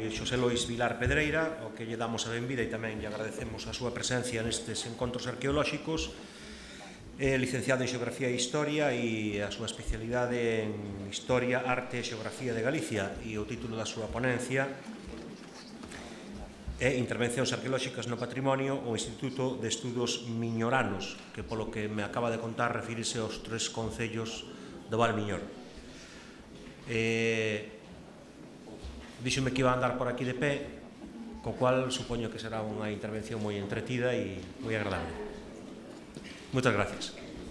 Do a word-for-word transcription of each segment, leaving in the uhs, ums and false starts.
Xosé Lois Vilar Pedreira, ao que lle damos a benvida e tamén lle agradecemos a súa presencia nestes encontros arqueolóxicos. É licenciado en Xeografía e Historia e a súa especialidade en Historia, Arte e Xeografía de Galicia, e o título da súa ponencia é Intervencións arqueolóxicas no patrimonio o Instituto de Estudos Miñoranos, que polo que me acaba de contar refírese aos tres concellos do Val Miñor. Eh, Díxome que iba a andar por aquí de pé, co cual supoño que será unha intervención moi entretida e moi agradable. Moitas gracias.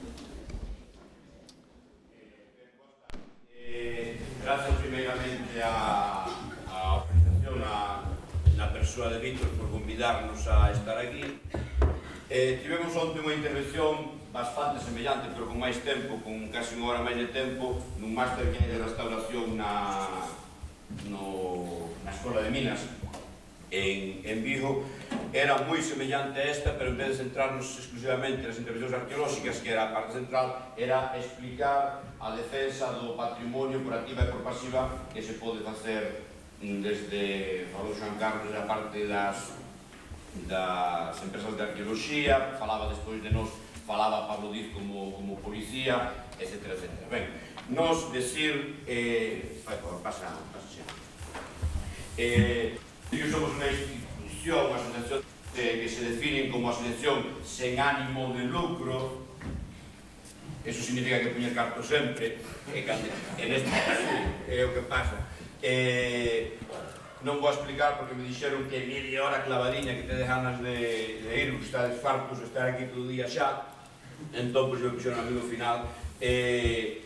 Eh, gracias primeiramente a, a organización, a na persoa de Víctor por convidarnos a estar aquí. Eh, tivemos onte unha intervención bastante semellante, pero con máis tempo, con casi unha hora máis de tempo, nun máster que hai de restauración na No, na Escola de Minas en, en Vigo. Era moi semellante a esta, pero en vez de centrarnos exclusivamente nas intervencións arqueolóxicas, que era a parte central, era explicar a defensa do patrimonio por activa e por pasiva que se pode facer desde, falou Joan Carlos, a parte das, das empresas de arqueoloxía, falaba despois de nos, falaba Pablo Diz como, como policía, etcétera, etcétera. Ben, nos decir, eh, ai, pasa, pasa sempre. Eh, somos unha institución, unha asociación eh, que se definen como asociación sen ánimo de lucro. Eso significa que puñer carto sempre, e cando, en este caso é o que pasa. Eh, non vou explicar porque me dixeron que media hora clavadiña que tedes ganas de, de ir, que estades fartos de estar aquí todo o día xa, entón, pois, me puxeron a mí no final. Eh,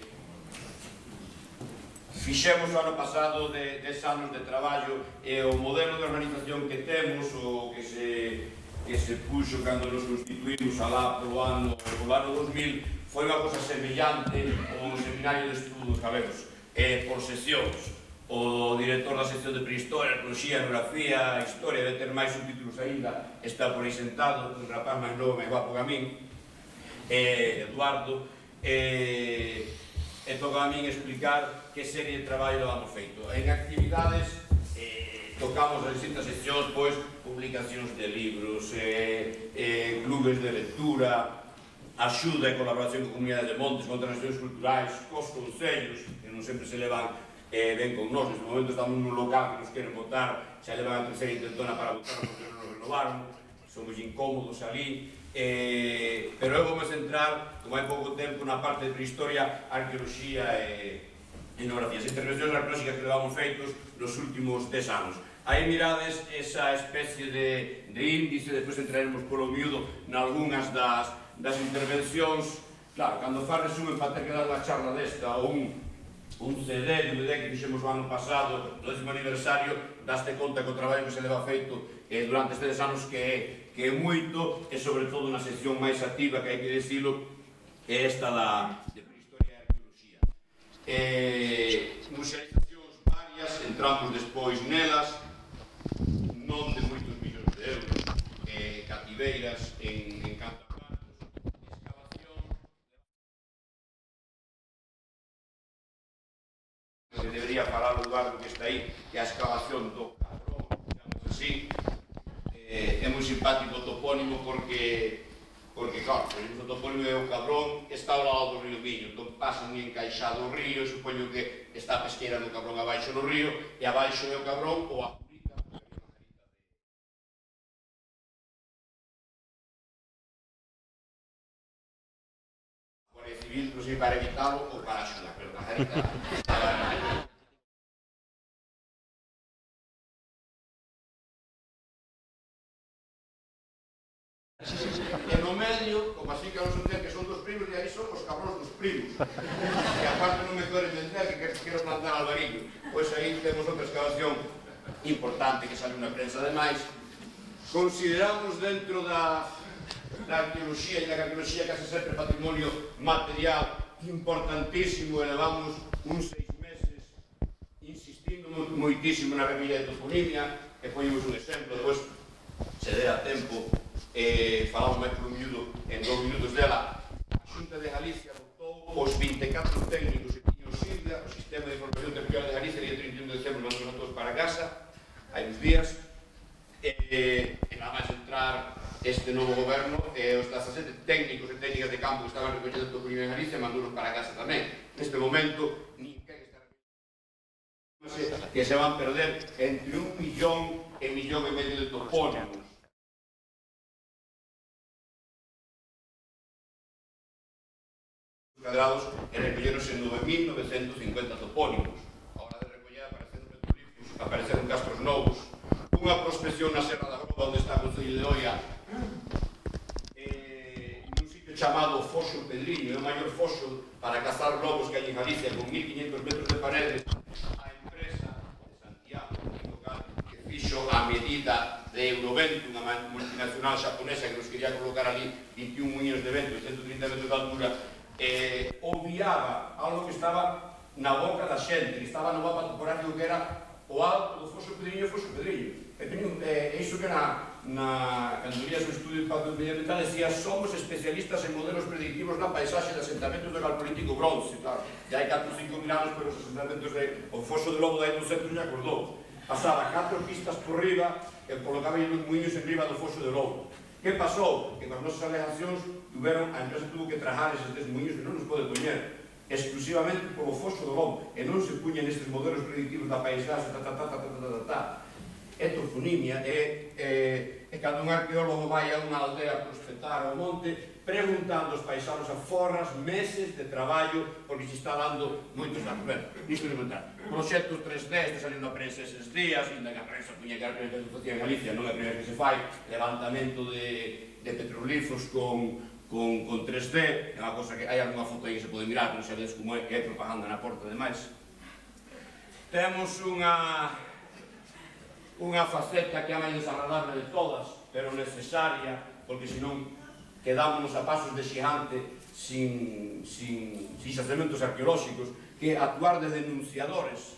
Fixemos o ano pasado de dez anos de traballo e o modelo de organización que temos, o que se, que se puxo cando nos constituímos alá polo ano, polo ano dos mil, foi unha cosa semellante ao Seminario de Estudos Galegos, eh, por seccións. O director da sección de Prehistoria, Arqueoloxía, Etnografía, Historia, de ter máis subtítulos aínda, está por aí sentado, un rapaz máis novo, máis guapo que a min, eh, Eduardo, eh, e toca a min explicar que serie de traballo levamos feito. En actividades eh, tocamos as distintas seccións, pois, publicacións de libros, eh, eh, clubes de lectura, axuda e colaboración con comunidades de montes, con transaccións culturais, cos concellos, que non sempre se levan eh, ben con nós. Neste momento estamos nun local que nos queren votar, xa levan a terceira intentona para votar porque non nos renovaron, somos incómodos ali. Eh, pero eu vou me centrar, como hai pouco tempo, na parte de prehistoria, arqueoloxía e etnografía, as intervencións arqueolóxicas que levamos feitos nos últimos dez anos. Aí mirades esa especie de, de índice, depois entraremos polo miúdo nalgúnas das, das intervencións. Claro, cando faz resumen para ter que dar unha charla desta ou un, un C D, D V D que fixemos o ano pasado, no décimo aniversario, daste conta que o traballo que se leva feito eh, durante estes anos que é que é moito, e sobre todo na sección máis activa, que hai que decirlo, é esta da de prehistoria e arqueoloxía. Eh, musealizacións varias, entramos despois nelas, non de moitos millóns de euros, eh, cativeiras en, en Cantaplatos, excavación, que debería falar o Eduardo que está aí, que é a excavación do Cabrón, digamos así. É moi simpático o topónimo porque, porque claro, o topónimo é o Cabrón, está ao lado do río Miño, entón pasa moi encaixado o río, e supoño que está a pesqueira do Cabrón abaixo no río, e abaixo é o Cabrón ou a Purita, porque había unha garita de Guardia Civil, non sei para evitalo ou para axudar, pero a garita estaba na... E no medio, como así que vamos a entender que son dos primos, e aí son os cabróns dos primos. E aparte non me quero entender que quero plantar Alvariño. Pois aí temos outra excavación importante que sale unha prensa ademais. Consideramos dentro da, da arqueoloxía, e da arqueoloxía case sempre patrimonio material importantísimo, e levamos uns seis meses insistindo moitísimo na remilla de toponimia, e poñemos un exemplo, depois se dé a tempo. Eh, falamos máis por un minuto, en dous minutos dela. A Xunta de Galicia votou os vinte e catro técnicos que tiña o SIDA, o Sistema de Información Territorial de Galicia, día trinta e un de decembro, mandou a todos para casa. hai uns días, e nada máis entrar este novo goberno, e os dezasete técnicos e técnicas de campo que estaban recollendo o toponimo en Galicia mandounos para casa tamén. Neste momento, ninguén está recollendo que se van perder entre un millón e millón e medio de topónimos. Cadrados e recolleronse nove mil novecentos cincuenta topónimos. A hora de recoller apareceron petrolíferos, apareceron castros novos, unha prospección na Serra da Groba onde está o Concello de Oia, eh, nun sitio chamado Foxo Pedriño, é o maior foxo para cazar lobos que hai en Galicia, con mil quinhentos metros de paredes. A empresa de Santiago, que fixo a medida de Eurovento, unha multinacional xaponesa que nos quería colocar ali vinte e un muiños de vento e ciento trinta metros de altura, eh, obviaba algo que estaba na boca da xente, que estaba no mapa topográfico, que era o alto do Foxo Pedriño e Foxo Pedriño. E eh, iso que na, na candorías do estudio de impacto medioambiental decía: somos especialistas en modelos predictivos na paisaxe de asentamentos do Calcolítico bronce. Claro, ya hai catro ou cinco mil anos, pero os asentamentos de o Foxo de Lobo da aí no centro ya acordou. Pasaba catro pistas por riba e colocaba os muiños en riba do Foxo de Lobo. Que pasou? Que con as nosas alegacións tuveron, a empresa tuvo que trajar eses dez muiños que non nos pode poñer exclusivamente polo Foxo do Lobo, e non se puñen estes modelos predictivos da paisaxe, ta ta ta ta ta ta ta ta. É toponimia, é cando un arqueólogo vai a unha aldea a prospectar ao monte, preguntando aos paisanos a forras, meses de traballo, porque se está dando moitos datos. Ben, isto de contar. Proxectos tres D, este saliu na prensa eses días, ainda que a prensa puña que a prensa que se facía en Galicia, non é a primeira que se fai, levantamento de petrolíferos con con tres D, é unha cosa que hai algunha foto aí que se pode mirar, non sabedes como é, que é propaganda na porta, ademais. Temos unha unha faceta que é a máis desagradable de todas, pero necesaria, porque senón quedámonos a pasos de xigante sin xacementos arqueolóxicos, que é actuar de denunciadores.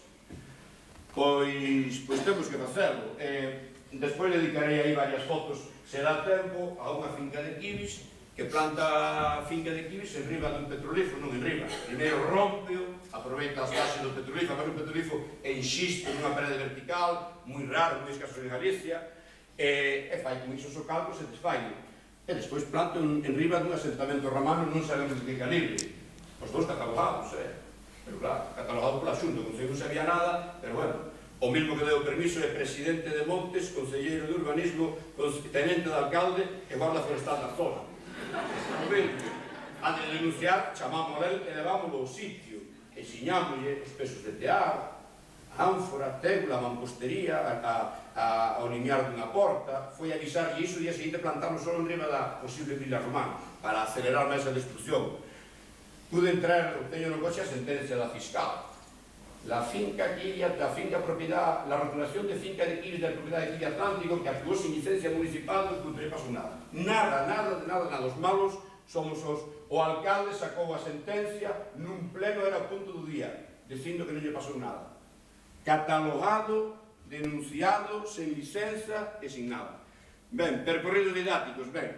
Pois temos que facelo. Despois dedicarei aí varias fotos, se dá tempo, a unha finca de kibis, que planta a finca de kibis en riba dun petrolífero, non en riba. Primeiro rompeo, aproveita as gases do petrolífero, mas un petrolífero enxisto nunha parede vertical, moi raro, moi escaso en Galicia, e fai con iso o calco, se desfai. E despois planta en riba dun asentamento romano, non sabemos de que calibre. Os dous catalogados, eh? Pero claro, catalogado pola Xunta, non sei, non sabía nada, pero bueno. O mesmo que deu permiso é presidente de Montes, concelleiro de urbanismo, tenente de alcalde e guarda forestal da zona. Antes de denunciar, chamamos a él e levámoslo ao sitio, ensiñámoslle os pesos de tear, ánfora, tégula, mampostería, ao limiar dunha porta. Foi avisar, e iso o día seguinte plantamos só en riba da posible vila romana, para acelerar máis a destrucción. Pude entrar, obteño no coche a sentencia da fiscal. La finca Quilla, la finca propiedad, la rotulación de finca de Quilla de propiedad de Quilla Atlántico, que actuó sin licencia municipal, non contra pasou nada. Nada, nada, nada, nada. Os malos somos os... O alcalde sacou a sentencia nun pleno, era o punto do día, dicindo que non lle pasou nada. Catalogado, denunciado, sen licenza e sin nada. Ben, percorridos didácticos, ben,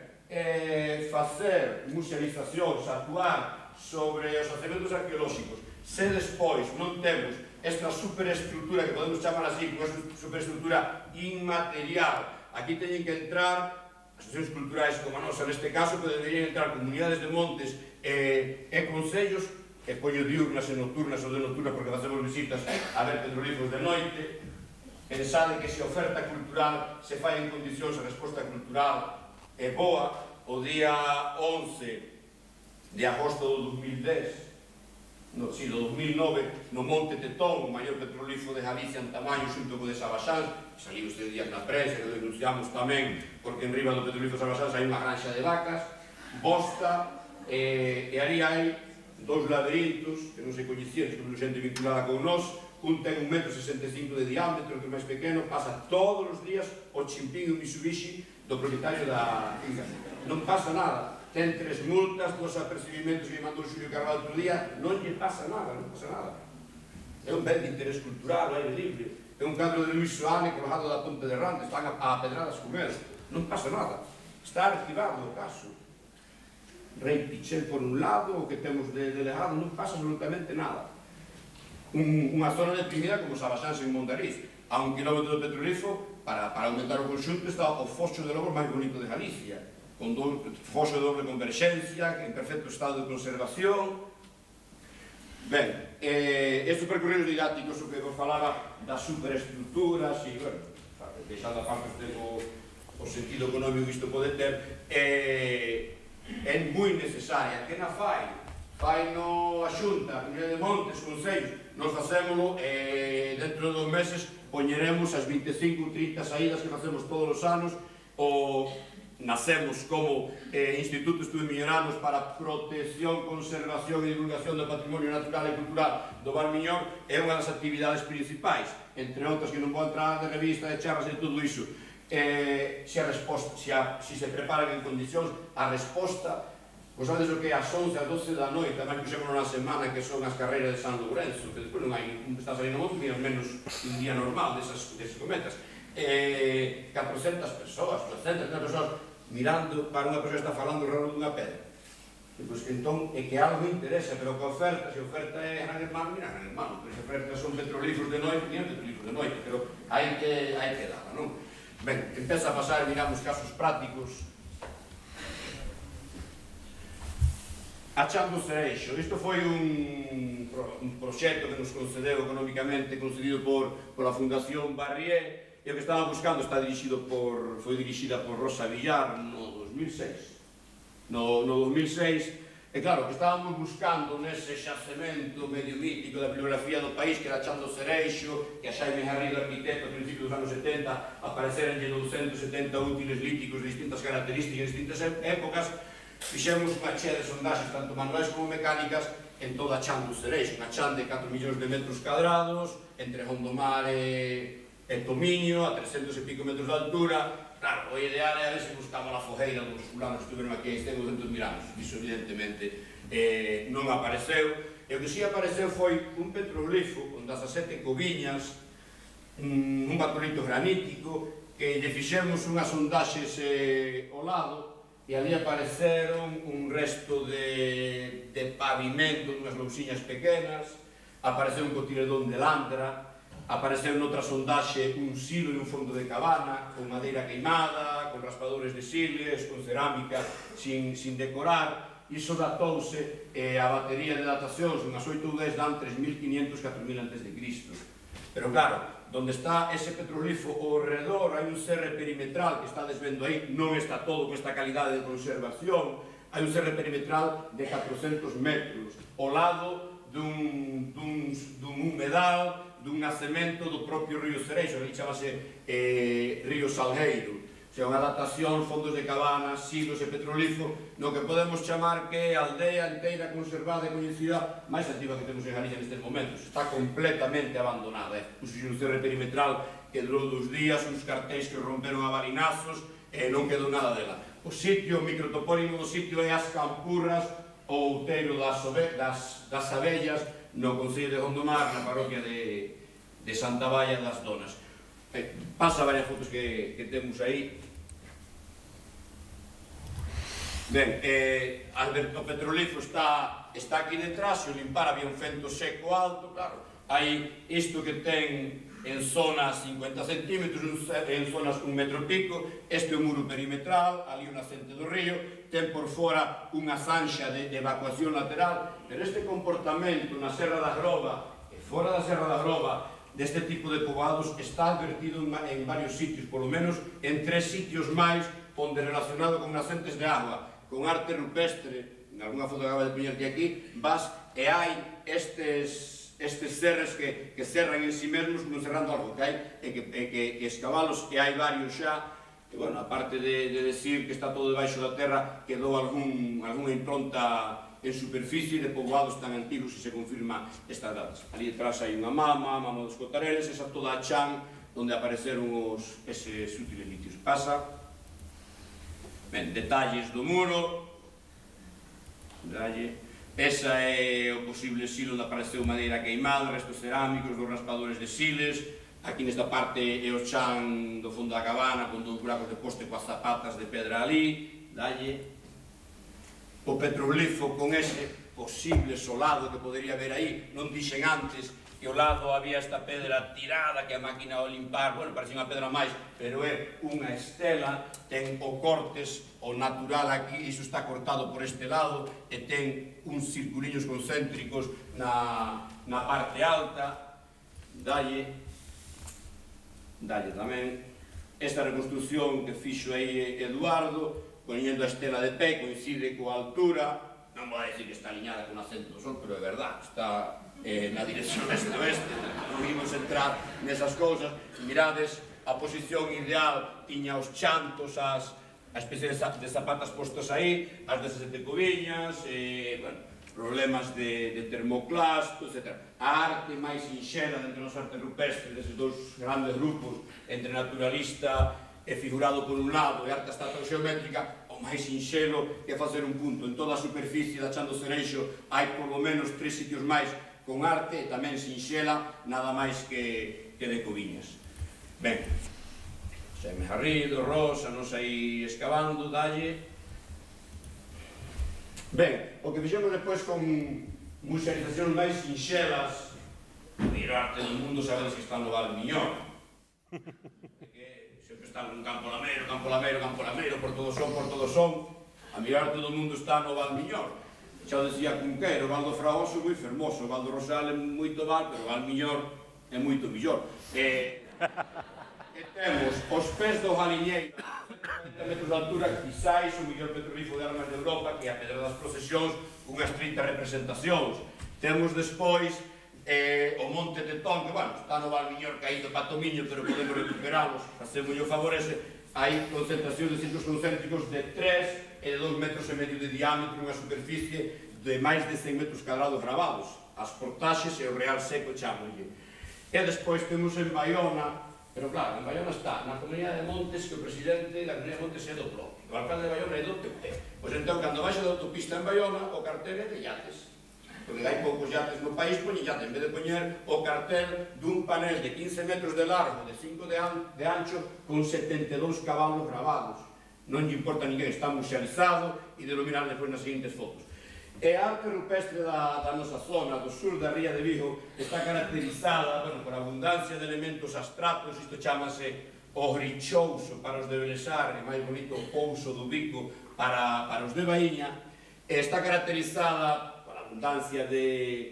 facer musealizacións, actuar sobre os xacementos arqueolóxicos. Se despois non temos esta superestructura, que podemos chamar así, como superestructura inmaterial, aquí teñen que entrar asociacións culturais como a nosa, neste caso, que deberían entrar comunidades de montes e concellos, que poño diurnas e nocturnas ou de nocturnas porque facemos visitas a ver petrolíferos de noite. Pensade que se a oferta cultural se fai en condicións, a resposta cultural é boa. O día once de agosto do dos mil dez, no, sí, do dos mil nove, no Monte Tetón, o maior petrolífero de Galicia en tamaño xunto co de Sabaxán, saliu este día na prensa, que denunciamos tamén, porque en riba do petrolífero Sabaxán hai unha granxa de vacas, bosta, e ali hai dous laberintos que non se coñecían, que non xente vinculada con nós. Un ten un metro sesenta e cinco de diámetro, que é máis pequeno, pasa todos os días o chimpín e o Mitsubishi do propietario da finca. Non pasa nada. Ten tres multas, dos apercibimentos que mandou Xulio Carvalho outro día, non lle pasa nada, non pasa nada. É un ben de interés cultural, aire libre. É un cadro de Luis Soane colgado da Ponte de Rande, están a pedradas con él. Non pasa nada. Está arquivado o caso. Rei Pichel por un lado, o que temos de delegado, non pasa absolutamente nada. Unha zona deprimida como Sabaxán en Mondariz. a un kilómetro do petrolífero, para, para aumentar o conxunto, está o foxo de lobos máis bonito de Galicia, con do, foxo de doble converxencia, en perfecto estado de conservación. Ben, eh, estes percorridos didácticos, o que vos falaba das superestructuras, e, bueno, deixando a parte que tengo o sentido económico que isto pode ter, eh, é moi necesaria. Que na fai? Fai no a Xunta, a Comunidade de Montes, Concellos, nos facémolo, e dentro de dos meses poñeremos as veinticinco, trinta saídas que facemos todos os anos, o nacemos como eh, Instituto de Estudos Miñoranos para a protección, conservación e divulgación do patrimonio natural e cultural do Val Miñor, é unha das actividades principais, entre outras que non vou entrar de revista, de charlas e todo iso. Eh, se, a resposta, se, a, se se preparan en condicións, a resposta, pois sabedes o que é as once, as doce da noite, tamén puxémonos na semana que son as carreiras de San Lourenço, que despois non hai, está salindo moito, e ao menos un día normal desas, desas cometas. Eh, catrocentas persoas, trescentas persoas, mirando para unha persoa que está falando alrededor dunha pedra. E, pois, entón, é que algo interesa, pero que oferta, se oferta é Gran Hermano, mira Gran Hermano, pero se oferta son petrolíferos de noite, mira petrolíferos de noite, pero hai que, hai que darla, non? Ben, empeza a pasar, digamos, casos prácticos. Achando o Cereixo, isto foi un, un proxecto que nos concedeu económicamente, concedido por, por a Fundación Barrié, e o que estaba buscando está dirixido por, foi dirixida por Rosa Villar no dos mil seis. No, no dos mil seis, e claro, que estábamos buscando nese xacemento medio mítico da bibliografía do país, que era Achando o Cereixo, que a Xaime Garrido, arquitecto, a principios dos anos setenta, apareceranlle douscentos e setenta útiles líticos de distintas características, de distintas épocas. Fixemos unha chea de sondaxes, tanto manuais como mecánicas, en toda Achando o Cereixo, unha chan de catro millóns de metros cadrados, entre Gondomar e e Tomiño, a trescentos e pico metros de altura. Claro, o ideal é a ver se buscamos a fogueira dos fulanos que estuveron aquí, este doscentos mil anos. Iso, evidentemente, eh, non apareceu. E o que si apareceu foi un petroglifo con dezasete coviñas, un, un batolito granítico, que lle fixemos unhas sondaxes eh, ao lado, e ali apareceron un resto de, de pavimento, unhas lousiñas pequenas, apareceu un cotiredón de landra, apareceu noutra sondaxe un silo e un fondo de cabana, con madeira queimada, con raspadores de siles, con cerámica sin, sin decorar. Iso datouse, eh, a batería de datacións, unhas oito ou dez dan tres mil quinientos, catro mil antes de Cristo. Pero claro, donde está ese petroglifo ao redor, hai un serre perimetral que está desvendo aí, non está todo con esta calidade de conservación, hai un serre perimetral de catrocentos metros, ao lado dun, dun, dun humedal, dun nacemento do propio río Cereixo, que chamase eh, río Salgueiro. O sea, unha adaptación, fondos de cabanas, silos e petrolífero, no que podemos chamar que é a aldea inteira conservada e coñecida máis antiga que temos en Galicia nestes momentos. Está completamente abandonada. Eh? Puxo un cerre perimetral que durou dos días, uns cartéis que romperon a varinazos, e non quedou nada dela. O sitio, o microtopónimo do sitio é As Campurras, o outeiro das, das, das Abellas, no Concello de Gondomar, na parroquia de, de Santa Valla das Donas. Eh, pasa varias fotos que, que temos aí. Ben, eh, o petrolífero está, está aquí detrás, se o limpar había un fento seco alto, claro. Hai isto que ten en zonas cincuenta centímetros, en zonas un metro e pico, este é o muro perimetral, ali o nacente do río, ten por fora unha zanxa de, de evacuación lateral, pero este comportamento na Serra da Groba e fora da Serra da Groba deste tipo de poboados está advertido en, en varios sitios, polo menos en tres sitios máis, onde relacionado con nacentes de agua, con arte rupestre, en algunha foto que acaba de poñerte aquí, vas e hai estes estes cerres que, que cerran en si mesmos como cerrando algo que hai, e que, e que escavalos, e hai varios xa, e, bueno, aparte de, de decir que está todo debaixo da terra, quedou algún, algunha impronta en superficie de poboados tan antigos e se confirma estas datas. Ali detrás hai unha mama, a mama dos Cotareles, esa toda a chan onde apareceron os, eses útiles litios. Pasa, ben, detalles do muro, detalle. Esa é o posible silo onde apareceu madeira queimada, restos cerámicos, dos raspadores de siles. Aquí nesta parte é o chan do fondo da cabana, con dous buracos de poste coas zapatas de pedra ali. Dalle. O petroglifo con ese posibles o lado que podería haber aí. Non dixen antes que ao lado había esta pedra tirada que a máquina ao limpar, bueno, parece unha pedra máis, pero é unha estela, ten o cortes, o natural aquí, iso está cortado por este lado, e ten uns circuliños concéntricos na, na parte alta. Dalle, dalle tamén, esta reconstrucción que fixo aí Eduardo, poñendo a estela de pé, coincide coa altura, non vou a decir que está aliñada con acento do sol, pero é verdad, está eh, na dirección este-oeste, non vimos entrar nesas cousas. Mirades, a posición ideal tiña os chantos, as, a especie de, de zapatas postos aí, as dezasete cubiñas, eh, bueno, problemas de, de termoclasto, etcétera. A arte máis sinxela entre os arte rupestre, deses dous grandes grupos, entre naturalista e figurado por un lado e arte geométrica, o máis sinxelo é facer un punto. En toda a superficie da Chan do Cereixo hai polo menos tres sitios máis con arte, e tamén sinxela, nada máis que, que de cubiñas. Ben, Xaime Garrido, Rosa, nos aí excavando, dalle. Ben, o que fixemos depois con musealizacións máis sinxelas, o arte do mundo sabedes que está no Val Miñor, que sempre está un campo lameiro, campo lameiro, campo lameiro, por todos son, por todos son, a mirar todo o mundo está no Val Miñor. Xa o decía Cunqueiro, o Val do Fraoso é moi fermoso, o Val do Rosal é moito val, pero o Val Miñor é moito millor. E, e temos os pés do Galiñeiro, cincuenta metros de altura, quizáis o millor petrolífero de armas de Europa, que é a Pedra das Procesións, unhas trinta representacións. Temos despois eh, o Monte Tetón, que, bueno, está no Val Miñor caído para Tomiño, pero podemos recuperalos, facemos o favor ese. Hai concentracións de centros concéntricos de tres e de dous metros e medio de diámetro, unha superficie de máis de cen metros cadrados gravados, as portaxes e o real seco chamolle. E despois temos en Baiona, pero claro, en Baiona está na Comunidade de Montes, que o presidente da Comunidade de Montes é do propio, o alcalde de Baiona é do P P. Pois entón, cando baixa da autopista en Baiona, o cartel é de yates. Porque hai poucos yates no país, poñen yate, en vez de poñer o cartel dun panel de quince metros de largo, de cinco de, an de ancho, con setenta e dous cabalos gravados. Non lle importa a ninguén, está musealizado, e de lo mirar despois nas seguintes fotos. E a arte rupestre da, da nosa zona, do sur da ría de Vigo, está caracterizada, bueno, por abundancia de elementos abstratos. Isto chamase o Grichouso para os de Belesar, e máis bonito o Pouso do Bico para, para os de Baíña, e está caracterizada abundancia de,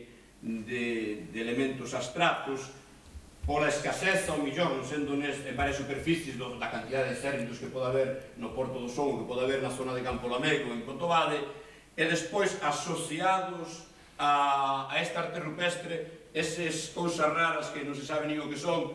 de, de elementos abstratos, pola escaseza, ou millor, non sendo neste, en varias superficies do, da cantidad de cérvidos que pode haber no Porto do Son, que pode haber na zona de Campo Lamego, en Cotobade, e despois asociados a, a esta arte rupestre, eses cousas raras que non se sabe nin o que son,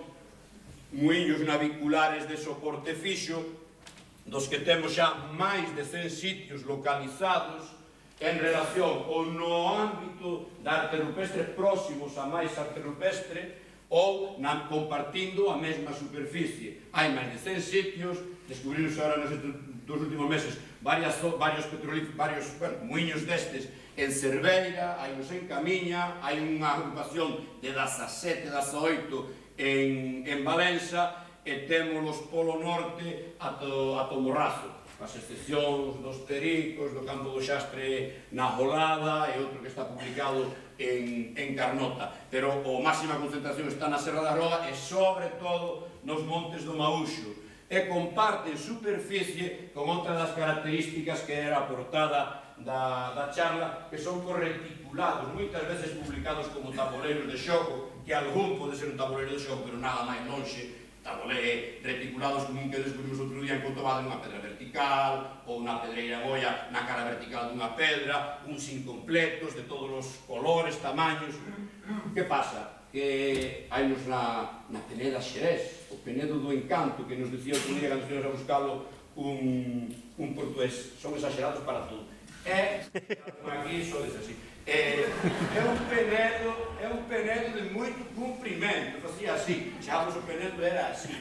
muiños naviculares de soporte fixo, dos que temos xa máis de cen sitios localizados, en relación ou no ámbito da arte rupestre próximos a máis arte rupestre ou na, compartindo a mesma superficie. Hai máis de cen sitios, descubriros agora nos dos últimos meses varias, varios petrolíferos, varios bueno, muiños destes en Cerveira, hai uns en Camiña, hai unha agrupación de dezasete, dezaoito en, en Valença, e temos polo norte ato, ato Morrazo, as excepcións dos Pericos, do Campo do Xastre na Jolada, e outro que está publicado en, en Carnota. Pero a máxima concentración está na Serra da Roda e, sobre todo, nos montes do Maúxo. E comparten superficie con outra das características que era a portada da, da charla, que son correticulados, moitas veces publicados como tabuleiros de xogo, que algún pode ser un tabuleiro de xogo, pero nada máis lonxe, tabuleiros reticulados como un que descubrimos outro día en Cotobade, unha pedra vertical, ou unha pedreira goia na cara vertical dunha pedra, uns incompletos de todos os colores, tamaños. Que pasa? Que hai nos na, na Peneda Xerés, o Penedo do Encanto, que nos dicía outro día cando estivemos a buscalo un, un portugués. Son exagerados para todo. É, aquí sodes así. É, é un penedo, é un penedo de moito cumprimento, facía así, echamos o penedo, era así.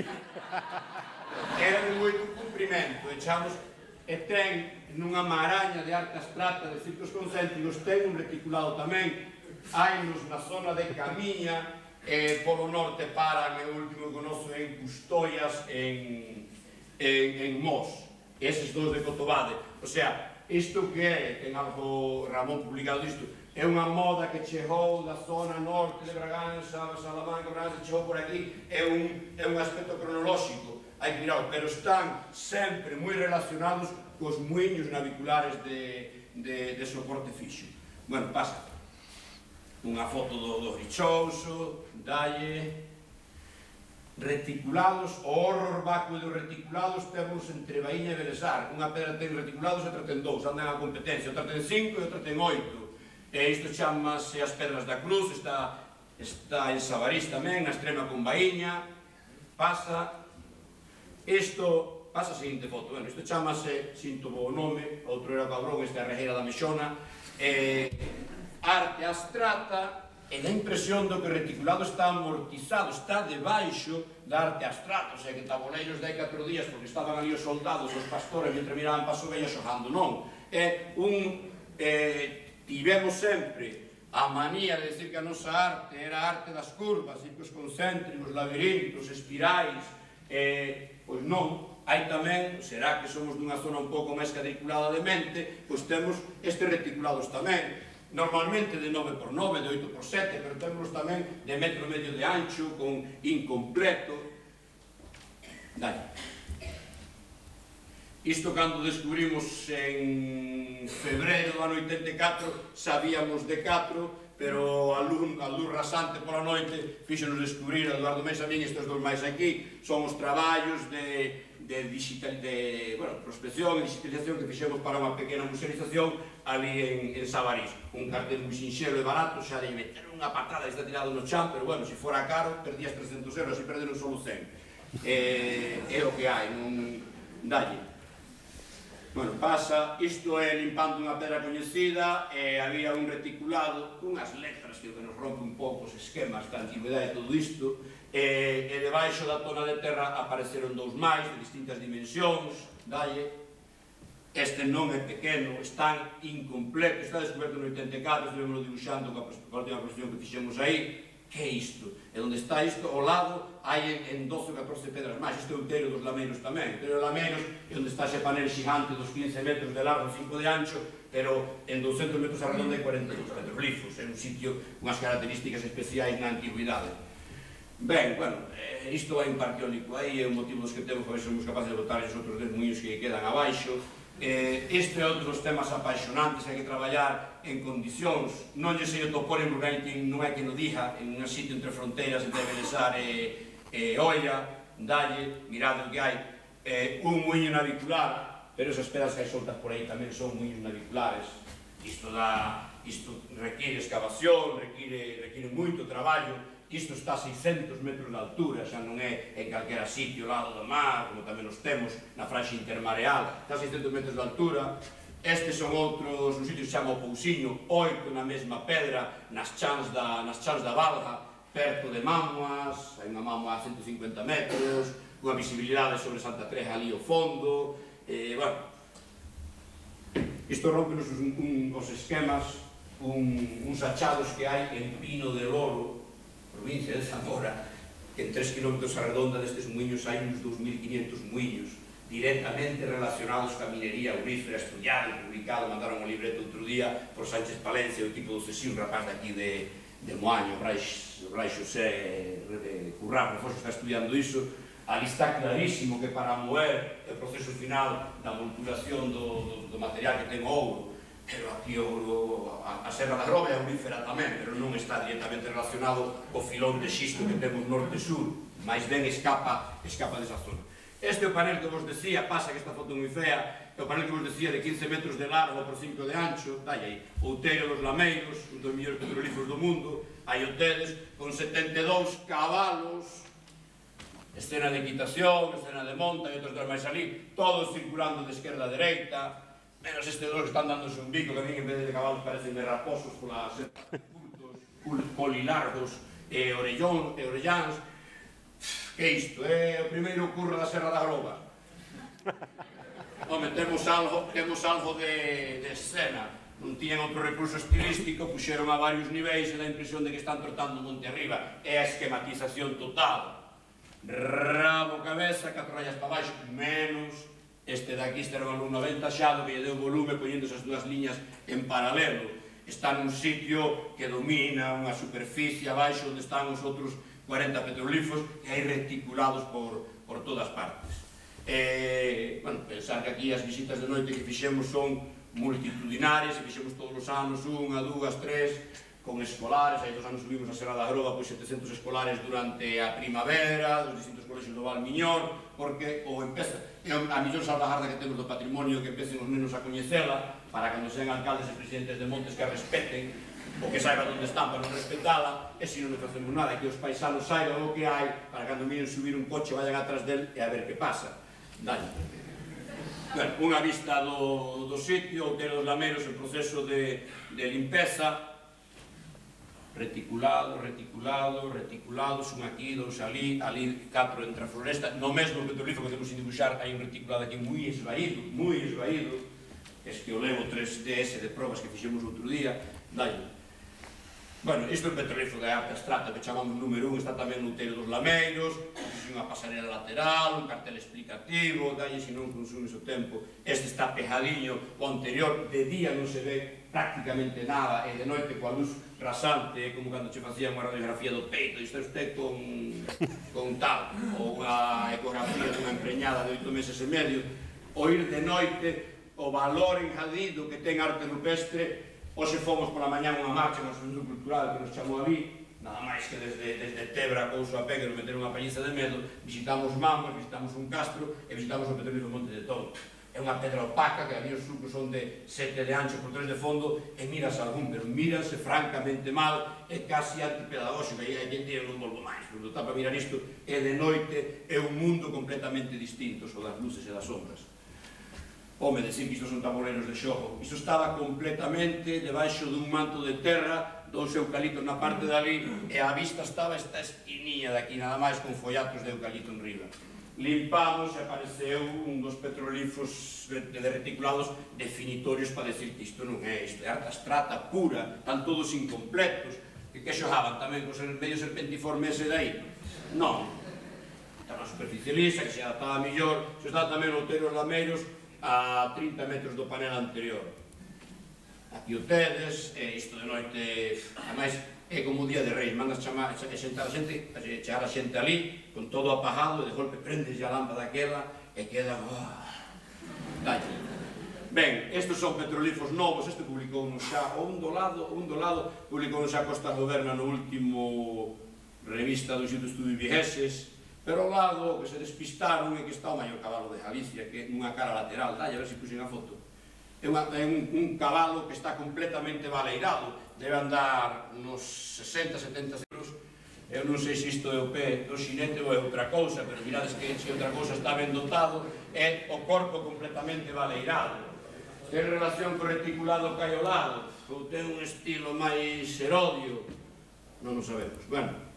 Era de moito cumprimento, echamos, e ten nunha maraña de arte abstracta de círculos concéntricos, ten un reticulado tamén, hainos na zona de Camiña, e polo norte paran, e o último que conozo en Custoias, en, en, en Mos, eses dous de Cotobade. O sea, isto que é, ten algo Ramón publicado disto, é unha moda que chegou da zona norte de Braganza, Salamanca, Braganza, chegou por aquí, é un, é un aspecto cronolóxico, hai que miralo, pero están sempre moi relacionados cos muiños naviculares de, de, de soporte fixo. Bueno, pasa unha foto do, do Richoso, dalle reticulados, o horror vacue dos reticulados temos entre Baíña e Belesar, unha pedra ten reticulados e outra ten dous, andan a competencia, outra ten cinco e outra ten oito, e isto chamase as Pedras da Cruz, está, está en Sabarís tamén, na extrema con Baíña, pasa, isto, pasa a seguinte foto, bueno, isto chamase, sinto o nome, outro era Cabrón, esta é a Rejeira da Mexona, eh, arte abstrata, e dá impresión do que o reticulado está amortizado, está debaixo da arte abstrata, o sea, que taboleiros de hai catro días porque estaban ali os soldados, os pastores, mentre miraban para a ovella xogando, non. É un... Eh, tivemos sempre a manía de decir que a nosa arte era a arte das curvas, ciclos concéntricos, labirintos, espirais, eh, pois non. Hai tamén, será que somos dunha zona un pouco máis cadriculada de mente, pois temos estes reticulados tamén, normalmente de nove por nove, de oito por sete, pero temos tamén de metro e medio de ancho, con incompleto. Dai. Isto cando descubrimos en febreiro do ano oitenta e catro, sabíamos de catro, pero a luz, a luz rasante pola noite fíxonos descubrir a Eduardo Mesa, a min estes dous máis aquí, son os traballos de... de, digital, de bueno, prospección e digitalización que fixemos para unha pequena musealización ali en, en Sabarís. Un cartel moi sinxelo e barato, xa de meter unha patada e está tirado no chan, pero bueno, se fora caro, perdías trescentos euros e perderon solo cen. Eh, é o que hai, non dalle. Bueno, pasa, isto é limpando unha pedra coñecida, e había un reticulado cunhas letras que nos rompe un pouco os esquemas da antigüedade e todo isto, e, e debaixo da tona de terra apareceron dous máis de distintas dimensións, dalle. Este non é pequeno, están incompletos, está descoberto no oitenta e catro, estivemos dibuixando coa última exposición que fixemos aí. Que é isto? E onde está isto, ao lado, hai en doce ou catorce pedras máis. Isto é o Outeiro dos Lameiros tamén. O Outeiro dos Lameiros é onde está ese panel xigante dos quince metros de largo, cinco de ancho, pero en douscentos metros a redonda e cuarenta e dous petroglifos. É un sitio con unhas características especiais na antigüidade. Ben, bueno, eh, isto vai un parque eólico aí, é un motivo dos que temos para ver se somos capaces de botar os outros dez muiños que quedan abaixo. Eh, este é outros temas apaixonantes, hai que traballar en condicións, non lle sei o topónimo porque non é que no diga, en un sitio entre fronteiras entre Belesar e, e Olla, dalle, mirad o que hai, eh, un muiño navicular, pero esas pedras que hai soltas por aí tamén son muiños naviculares. Isto, dá, isto require excavación, require, require moito traballo. Isto está a seiscentos metros de altura, xa non é en calquera sitio ao lado do mar, como tamén os temos na franxa intermareal, está a seiscentos metros de altura. Estes son outros, un sitio que se chama o Pousiño, oito na mesma pedra, nas chans da, nas chans da Valga, perto de Mamuas, hai unha Mamua a ciento cincuenta metros, unha visibilidade sobre Santa Treja ali ao fondo, e, bueno, isto rompe os, un, os esquemas, un, uns achados que hai en Pino de Loro, provincia de Zamora, que en tres kilómetros a redonda destes muiños hai uns dous mil quinhentos muiños directamente relacionados ca minería aurífera, estudiado, publicado, mandaron un libreto outro día por Sánchez Palencia, o tipo do Cesí, un rapaz daqui de, de Moaño, o Brai Xosé Currá, Refoxo, está estudiando iso. Ali está clarísimo que para moer o proceso final da molturación do, do, do material que ten ouro, pero aquí o, a, a Serra da Grove é aurífera tamén, pero non está directamente relacionado co filón de xisto que temos norte-sur, máis ben escapa, escapa desa zona. Este é o panel que vos decía, pasa que esta foto é moi fea, é o panel que vos decía de quince metros de largo por cinco de ancho, dai aí, Outeiro dos Lameiros, un dos millores petrolíferos do mundo, aí o tedes, con setenta e dous cabalos, escena de equitación, escena de monta e outros dos máis ali, todos circulando de esquerda a dereita, menos estes dos que están dándose un bico, que a mí en vez de cabalos parecen de raposos polas curtos, polilargos e orellón, e orelláns. Que é isto? É o primeiro curro da Serra da Grova. Home, temos algo, temos algo de, de escena. Non tiñan outro recurso estilístico, puxeron a varios niveis e dá a impresión de que están trotando monte arriba. É a esquematización total. Rabo, cabeza, catro rayas para baixo, menos este daqui, este era un alumno aventaxado que lle deu volume poñendo esas dúas liñas en paralelo. está nun sitio que domina unha superficie abaixo onde están os outros cuarenta petrolíferos que hai reticulados por, por todas partes. Eh, bueno, pensar que aquí as visitas de noite que fixemos son multitudinarias, e fixemos todos os anos unha, dúas, tres, con escolares, hai dos anos subimos a Serra da Groba pois setecentos escolares durante a primavera, dos distintos colexios do Val Miñor, porque ou empeza, é a millor salvagarda que temos do patrimonio, que empecen os nenos a coñecela, para cando sean alcaldes e presidentes de montes que a respeten, ou que saiban onde están para non respetala, e se non nos facemos nada, que os paisanos saiban o que hai, para cando miren subir un coche vayan atrás del e a ver que pasa. Dalle. Bueno, unha vista do, do sitio, o Hotel dos Lameros, en proceso de, de limpeza, reticulado, reticulado, reticulados, un aquí, dous ali, ali catro entre a floresta, no mesmo petrolífero que temos sin dibuixar, hai un reticulado aquí moi esvaído, moi esvaído, es que o levo tres D S de probas que fixemos outro día, dalle. Bueno, isto é un petrolífero de alta estrata que chamamos número un, está tamén no Hotel dos Lameiros, unha pasarela lateral, un cartel explicativo, dalle se non consumes o tempo, este está pejadiño, o anterior de día non se ve prácticamente nada, e de noite coa luz rasante, é como cando che facía unha radiografía do peito, isto é usted con, con tal, ou unha ecografía dunha empreñada de oito meses e medio, o ir de noite, o valor engadido que ten arte rupestre. Hoxe fomos pola mañá unha marcha no Centro Cultural que nos chamou ali, nada máis que desde, desde Tebra, Couso a Pé, que nos meteron unha pañiza de medo, visitamos Mamas, visitamos un castro e visitamos o petrolífero Monte de Touro. É unha pedra opaca, que ali os surcos son de sete de ancho por tres de fondo, e miras algún, pero mírase francamente mal, é casi antipedagóxico, e hai quen día non volvo máis, pero está para mirar isto, e de noite é un mundo completamente distinto, o das luces e das sombras. Home, decir que isto son tabuleiros de xogo. Isto estaba completamente debaixo dun manto de terra, dous eucaliptos na parte dali, e a vista estaba esta esquinilla de aquí, nada máis con follatos de eucalipto en riba. Limpamos e apareceu un dos petrolíferos de reticulados definitorios para decir que isto non é, isto é alta estrata pura, están todos incompletos, que que xogaban tamén cos medio serpentiforme ese de aí? Non. Está unha superficie lisa, que se adaptaba mellor, se está tamén o Hotel dos Lameiros, a trinta metros do panel anterior. Aquí o tedes, e isto de noite, ademais, é como o día de Reis, mandas chamar, e sentar a xente, chegar a xente ali, con todo apagado, e de golpe prendes a lámpada aquela, e queda... Dalle. Ben, estes son petrolíferos novos, este publicou no xa, o un do lado, o un do lado, publicou no xa Costa Goberna no último revista do Instituto de Estudios Vigueses, pero ao lado que se despistaron é que está o maior cabalo de Galicia, que é nunha cara lateral, dalle, a ver se puxen a foto. É, unha, é un, un cabalo que está completamente baleirado, debe andar nos sesenta, setenta euros. Eu non sei se isto é o pé do xinete ou é outra cousa, pero mirades que se outra cousa está ben dotado, é o corpo completamente baleirado. Ten relación co reticulado que hai ao lado, ou ten un estilo máis erodio, non o sabemos. Bueno,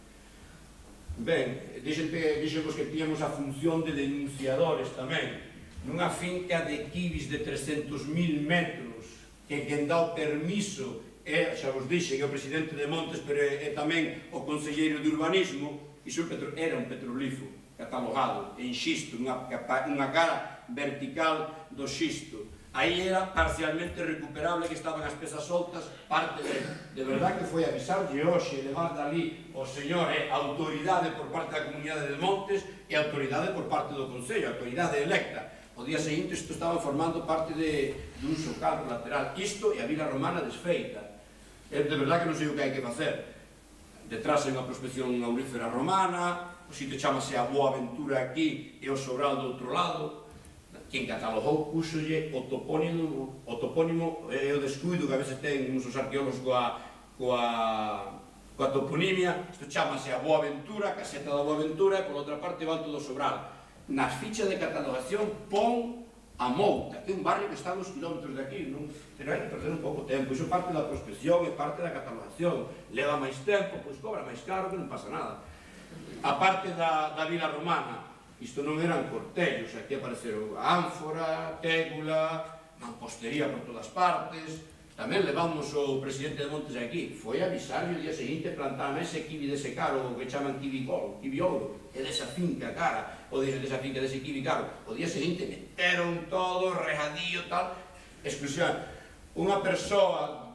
ben, dixemos que tíamos a función de denunciadores tamén, nunha finca de quibis de trescentos mil metros, que quen dá o permiso é, xa vos dixe, que é o presidente de Montes, pero é, é tamén o conselleiro de urbanismo, iso era un petrolífero catalogado en xisto, nunha, nunha cara vertical do xisto. Aí era parcialmente recuperable, que estaban as pezas soltas, parte de... De verdad que foi avisarlle hoxe, levar dali o señor, é autoridade por parte da Comunidade de Montes e autoridade por parte do Concello, autoridade electa. O día seguinte isto estaba formando parte de dun socal lateral. Isto e a Vila Romana desfeita. É de verdad que non sei o que hai que facer. Detrás hai unha prospección aurífera romana, o sitio chamase a Boa Ventura aquí e o Sobral do outro lado. Quien catalogou, púxolle o topónimo, o topónimo e o descuido que a veces ten uns os arqueólogos coa, coa, coa toponimia. Isto chamase a Boa Ventura, a caseta da Boa Ventura, e por outra parte o Alto do Sobral. Nas fichas de catalogación pon a Mouta, que é un barrio que está a dos kilómetros de aquí, non? Pero hai que perder un pouco tempo, iso parte da prospección e parte da catalogación. Leva máis tempo, pois cobra máis caro, que non pasa nada. A parte da, da Vila Romana, isto non eran cortellos, aquí apareceron ánfora, tégula, mampostería por todas partes. Tamén levamos o presidente de Montes aquí, foi avisarle o día seguinte plantaron ese kiwi dese caro, o que chaman kiwi col, kiwi ouro, e desa finca cara, ou desa finca dese kiwi caro. O día seguinte meteron todo, rejadío, tal, exclusión. Unha persoa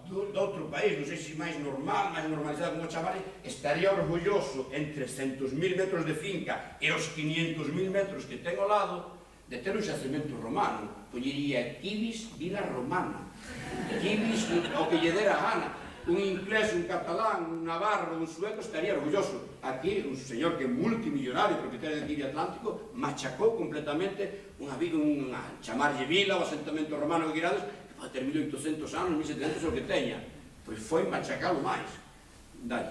de outro país, non sei se máis normal, máis normalizado, como chamar, estaría orgulloso en trescentos mil metros de finca e os quinientos mil metros que ten ao lado de ter un xacemento romano. Pollería Quibis Vila Romana. Quibis o que lle dera gana. Un inglés, un catalán, un navarro, un sueco estaría orgulloso. Aquí, un señor que é multimillonario, propietario de Quibi Atlántico, machacou completamente unha vida, unha chamarlle vila, o asentamento romano que quirades, que pode ter mil oitocentos anos, mil setecentos, o que teña. Pois foi machacalo máis. Dalle.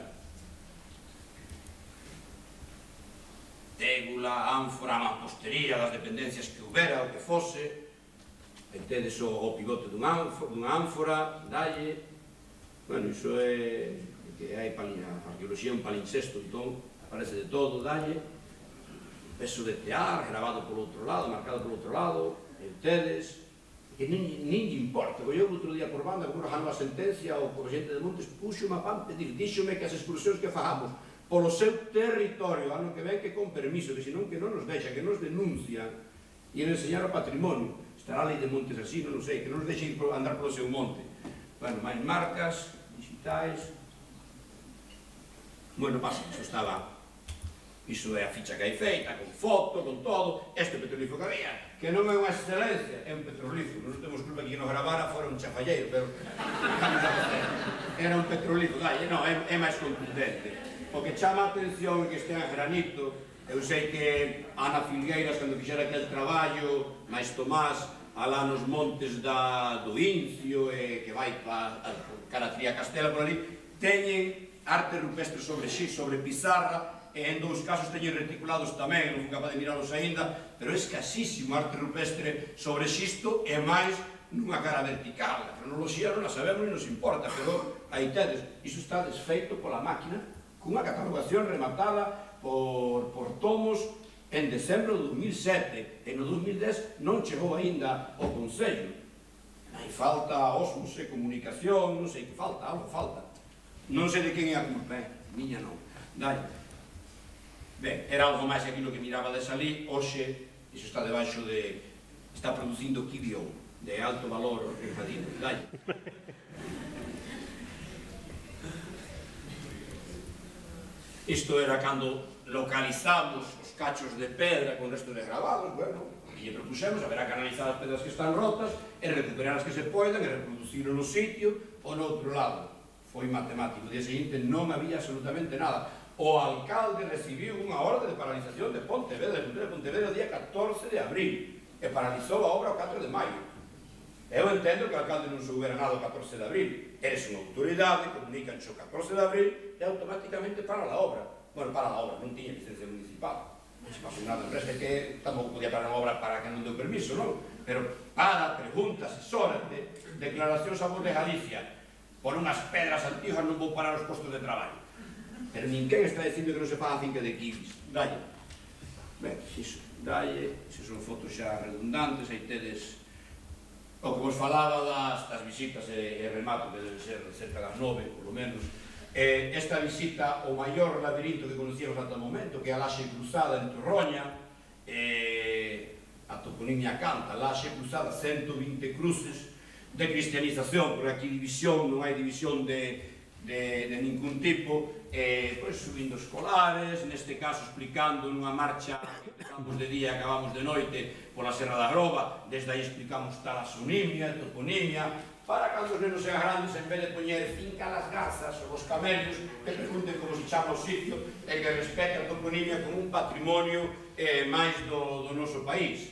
Tégula, ánfora, mampostería, das dependencias que houbera, o que fose. E tedes o pivote dunha ánfora, dalle. Bueno, iso é que hai a arqueoloxía un palincesto, entón aparece de todo, dalle. Peso de tear, grabado polo outro lado, marcado polo outro lado, e tedes. Que nin lle importa, que eu outro día por banda, como rajando a sentencia, ou por xente de Montes, puxo unha pan pedir, díxome que as excursións que fagamos polo seu territorio, ano que ven que con permiso, que senón que non nos deixa, que nos denuncian, e en enseñar o patrimonio. Estará a lei de Montes así, non sei, que non nos deixe andar polo seu monte. Bueno, máis marcas digitais. Bueno, pasa, iso estaba, iso é a ficha que hai feita, con foto, con todo. Este petrolifo que había, que non é unha excelencia, é un petrolifo. Non temos culpa que nos gravara fora un chafalleiro, pero era un petrolifo, dai, non, é, é máis contundente. O que chama a atención é que este en granito. Eu sei que Ana Filgueiras, cando fixera aquel traballo, máis Tomás, alá nos montes da, do Incio, e que vai pa cara a Tría Castela por ali, teñen arte rupestre sobre xis, sobre pizarra, e en dous casos teñen reticulados tamén, non fui capaz de miralos aínda, pero é escasísimo arte rupestre sobre xisto e máis nunha cara vertical. A cronoloxía non a sabemos e nos importa, pero aí tedes, iso está desfeito pola máquina, cunha catalogación rematada por, por tomos en decembro do dos mil sete, e no dos mil dez non chegou aínda ao Concello. Aí falta ósmose, comunicación, non sei que falta, algo falta. Non sei de quen é a culpa, eh? Miña non. Dai. Ben, era algo máis aquilo que miraba de salí, hoxe, iso está debaixo de... está producindo Kibion, de alto valor engadido. Dai. Isto era cando localizamos os cachos de pedra con restos de gravados, bueno, e lle propuxemos a ver a canalizar as pedras que están rotas e recuperar as que se poidan e reproducirlo no sitio ou no outro lado. Foi matemático. O día seguinte non había absolutamente nada. O alcalde recibiu unha orde de paralización de Pontevedra, de Pontevedra, o día catorce de abril, e paralizou a obra o catro de maio. Eu entendo que o alcalde non soubera nada o catorce de abril. Eres unha autoridade, comunican o catorce de abril e automáticamente para a obra. Bueno, para a obra, non tiña licencia municipal. Non se pasou nada, pero é que tampouco podía parar a obra para que non deu permiso, non? Pero para, preguntas, asesórate, declaracións a voz de Galicia, por unhas pedras antiguas non vou parar os postos de traballo. Pero ninguén está dicindo que non se paga a finca de Quibis. Dalle. Ben, iso, dalle, iso son fotos xa redundantes, aí tedes o que vos falaba das, das visitas e, e remato, que debe ser cerca das nove, polo menos. Eh, esta visita ao maior labirinto que conocíamos ata o momento, que é a Laxe Cruzada en Torroña, eh, a toponimia canta, Laxe Cruzada, ciento vinte cruces de cristianización, porque aquí división, non hai división de, de, de ningún tipo, eh, pois subindo escolares, neste caso explicando nunha marcha que empezamos de día e acabamos de noite pola Serra da Groba, desde aí explicamos talasonimia, toponimia, para cando os nenos sean grandes, en vez de poñer finca las garzas ou os camelios, que pregunten como se chama o sitio e que respete a toponimia como un patrimonio eh, máis do, do noso país.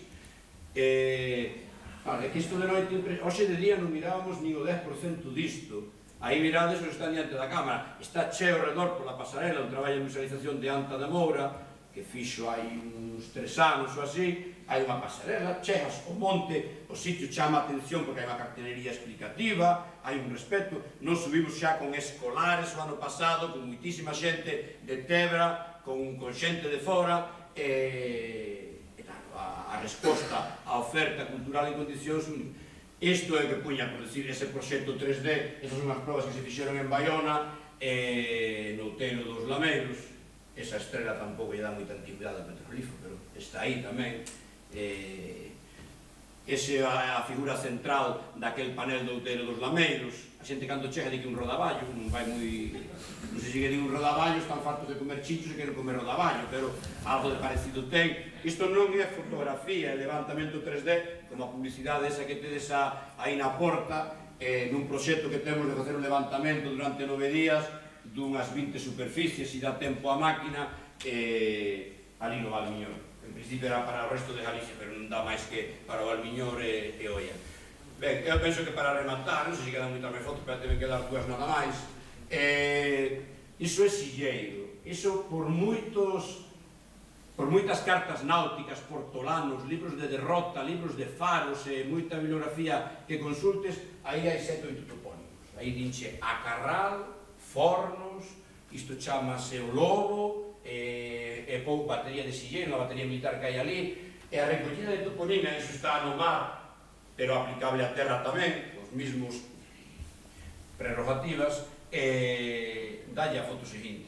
Eh, vale, que isto de noite, hoxe de día non mirábamos ni o dez por cento disto. Aí mirades os están diante da cámara. Está cheo ao redor pola pasarela, un traballo de musealización de Anta da Moura, que fixo hai uns tres anos ou así. Hai unha pasarela, chegas o monte, o sitio chama a atención porque hai unha cartelería explicativa, hai un respeto. Nos subimos xa con escolares o ano pasado, con moitísima xente de Tebra, con, con xente de fora, e, e claro, a, a resposta á oferta cultural en condicións únicas. Isto é que puña, por decir, ese proxecto tres D, esas son as probas que se fixeron en Baiona, e no Outeiro dos Lameiros. Esa estrela tampouco lle dá moita antigüidade ao petrolífero, pero está aí tamén. Eh, ese é a figura central daquel panel do Outeiro dos Lameiros. A xente cando chega di que un rodaballo, non vai moi... non sei se que di un rodaballo, están fartos de comer chichos e queren comer rodaballo, pero algo de parecido ten. Isto non é fotografía, é levantamento tres D, como a publicidade esa que tedes aí na porta, nun proxecto que temos de facer un levantamento durante nove días dunhas vinte superficies, e dá tempo a máquina, ali no Valmiñor. En principio era para o resto de Galicia, pero non dá máis que para o Valmiñor e Oia. Ben, eu penso que para rematar, non sei se quedan moitas máis fotos, pero deben quedar dúas nada máis. Iso é silleiro, iso por moitos, por moitas cartas náuticas, portolanos, libros de derrota, libros de faros e moita bibliografía que consultes, aí hai sete oito topónimos. Aí dinche a Carral, Fornos, isto chamase o Lobo, e pouco batería de silleiro, a batería militar que hai ali, e a recollida de toponimia, iso está no mar, pero aplicable á terra tamén, os mismos prerrogativas, e dalle a foto seguinte.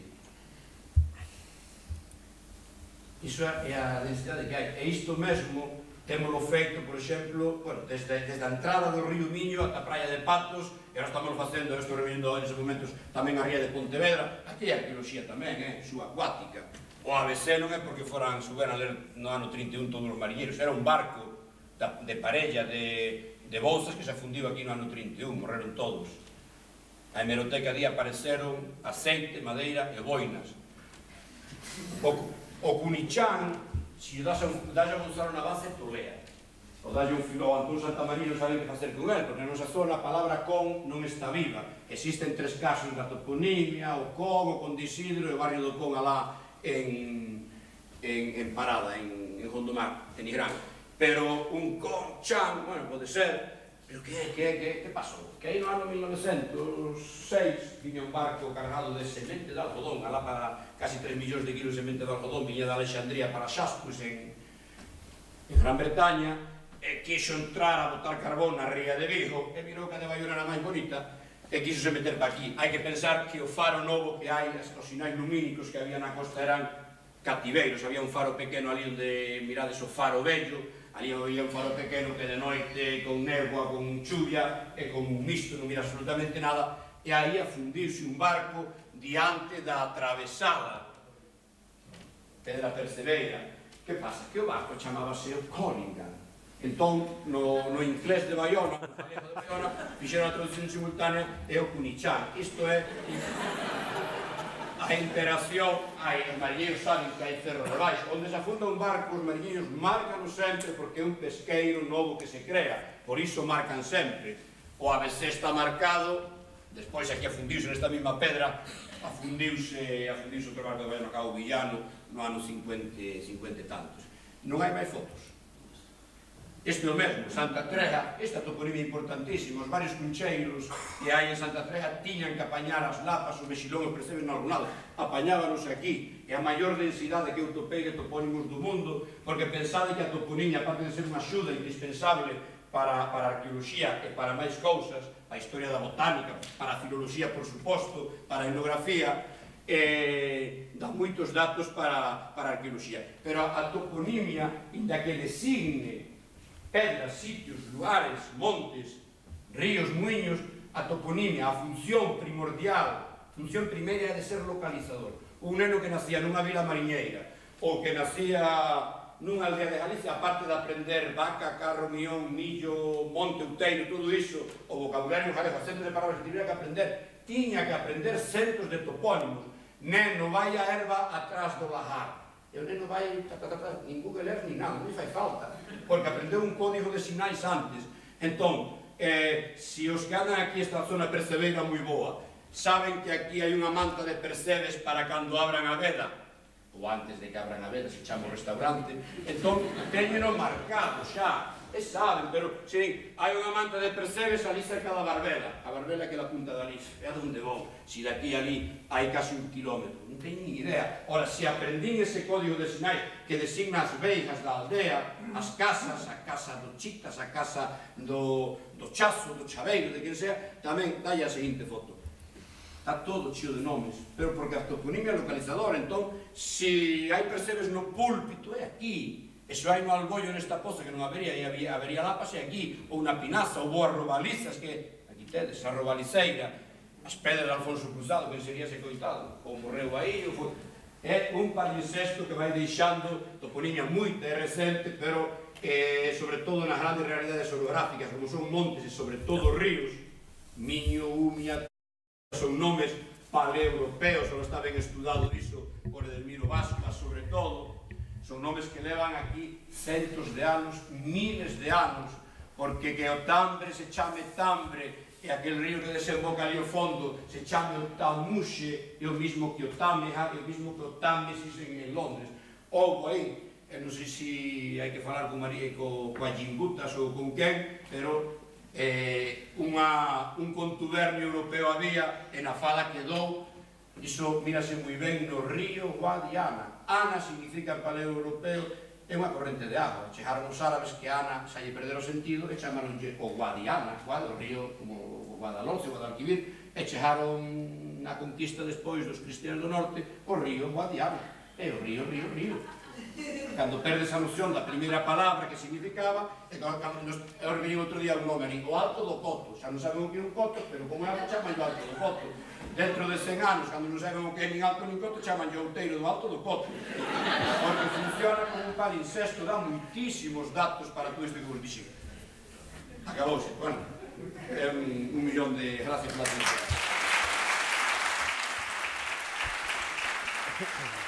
Iso é a densidade que hai, e isto mesmo témolo feito, por exemplo, desde a entrada do río Miño ata a praia de Patos, e agora estamos facendo, eu estou revindo en esos momentos tamén a ría de Pontevedra. Aquí hai arqueoloxía tamén, subacuática. O A B C non é porque foran suben a ler no ano trinta e un todos os mariñeiros, era un barco de parella de bolsas que se afundiu aquí no ano trinta e un, morreron todos. A hemeroteca día apareceron aceite, madeira e boinas. O cunichán, se das a usar unha base, tolea. O dalle un filo ao Antón Santamaría non saben que facer con el, porque na nosa zona a palabra con non está viva. Existen tres casos da toponimia, o con, o Condisidro e o barrio do Con alá en Parada, en Gondomar, en Nigrán. Pero un con chan, bueno, pode ser, pero que pasou? Que aí no ano mil novecentos e seis viña un barco cargado de semente de algodón, alá para casi tres millóns de kilos de semente de algodón, viña de Alexandría para Xaspus en Gran Bretaña, e quixo entrar a botar carbón na ría de Vigo, e mirou que a de Bayona era máis bonita, e quixo se meter para aquí. Hai que pensar que o faro novo que hai, os sinais lumínicos que había na costa eran cativeiros. Había un faro pequeno ali onde mirades o faro vello, ali había un faro pequeno que de noite, con néboa, con chuvia e con un misto, non mira absolutamente nada, e aí afundiuse un barco diante da atravesada Pedra Percebeira. Que pasa? Que o barco chamábase o Collingham. Entón, no inglés de Bayona, no galego de Bayona, fixeron a traducción simultánea e o cunichán. Isto é a interacción, os mariñeiros saben que hai cerro de baixo. Onde se afunda un barco, os mariñeiros marcan sempre porque é un pesqueiro novo que se crea. Por iso marcan sempre. O A B C está marcado, despois aquí afundiuse nesta mesma pedra, afundiuse outro barco de Bayona, Cabo Villano, no ano cincuenta e tantos. Non hai máis fotos. Este é o mesmo, Santa Trega, esta toponimia importantísima, os varios cuncheiros que hai en Santa Trega tiñan que apañar as lapas, os mexilón, os percebes no algún lado, apañábanos aquí, e a maior densidade que eu topei de topónimos do mundo, porque pensade que a toponimia, aparte de ser unha axuda indispensable para a arqueoloxía e para máis cousas, a historia da botánica, para a filoloxía, por suposto, para a etnografía, dá moitos datos para a arqueoloxía. Pero a toponimia, inda que designe pedras, sitios, lugares, montes, ríos, muiños, a toponimia, a función primordial, a función primeira é de ser localizador. Un neno que nacía nunha vila mariñeira, ou que nacía nunha aldea de Galicia, aparte de aprender vaca, carro, mión, millo, monte, outeiro, todo iso, o vocabulario galego, centros de palabras que tiña que aprender, tiña que aprender centos de topónimos. Neno, vai a erva atrás do lagar. E o neno vai, nin Google Earth, nin nada, non fai falta, porque aprendeu un código de sinais antes. Entón, se os que andan aquí esta zona percebeira moi boa, saben que aquí hai unha manta de percebes para cando abran a veda, ou antes de que abran a veda, se chama o restaurante, entón, teñeno marcado xa, e saben, pero, se hai unha manta de percebes ali cerca da Barbela, a Barbela que é da punta da Liz, é onde vou, se daqui ali hai casi un kilómetro, non teño ni idea. Ora, se aprendín ese código de sinais que designa as veigas da aldea, as casas, a casa do Chitas, a casa do Chazo, do Chaveiro, de quen sea, tamén dalle a seguinte foto. Está todo chío de nomes, pero porque a toponimia é localizadora, entón, se hai percebes no púlpito, é aquí, E se hai no albollo nesta poza que non habería, e habería lapas, e aquí, ou na Pinaza, ou boas robalizas, que aquí tedes a robaliceira, as pedras de Alfonso Cruzado, que sería ese coitado, ou morreu aí, ou foi... É un palincesto que vai deixando toponiña moi recente, pero eh, sobre todo nas grandes realidades orográficas, como son montes e sobre todo ríos, Miño, Umia, son nomes paleeuropeos, só está ben estudado iso por Edelmiro Basca, sobre todo, son nomes que levan aquí centos de anos, miles de anos, porque que o Tambre se chame Tambre e aquel río que desemboca ali ao fondo se chame o Tamuxe, e o mismo que o Tame, e o mismo que o Támesis en Londres. Houbo aí, non sei se hai que falar con María e coa Gingutas ou con quen, pero eh, unha, un contubernio europeo había e na fala quedou. Iso mírase moi ben no río Guadiana. Ana significa en paleo europeo, é unha corrente de agua. Chegaron os árabes que Ana xa lle perder o sentido e chamaronlle o Guadiana, o río como o Guadalhorce, o Guadalquivir, e chegaron na conquista despois dos cristianos do norte o río Guadiana. É o río, río, río. Cando perdes a noción da primeira palabra que significaba, e cando nos veio outro día un nome ali, o Alto do Coto, xa non saben o que é un coto, pero como é algo chaman o Alto do Coto. Dentro de cen anos, cando non saben o que é nin alto nin coto, chaman o outeiro do Alto do Coto. Porque funciona como un palincesto, dá moitísimos datos para todo isto que vos dixen. Acabouse, bueno, é un, un millón de gracias pola atención.